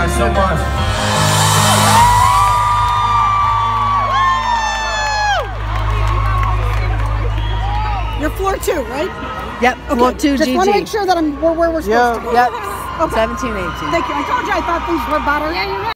guys so much. You're floor 2, right? Yep, Okay. floor 2 Just GG. want to make sure that we're where we're supposed to be. Yep, Okay. 17, 18. Thank you. I told you I thought these were better. Yeah, you're right.